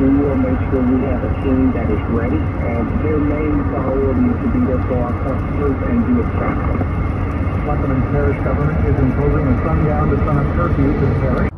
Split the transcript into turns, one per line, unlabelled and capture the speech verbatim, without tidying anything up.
we will make sure we have a team that is ready. Uh, their main priority is to be there for our customers and do it properly.
Plaquemines Parish government is imposing a sundown to sun up curfew to the parish.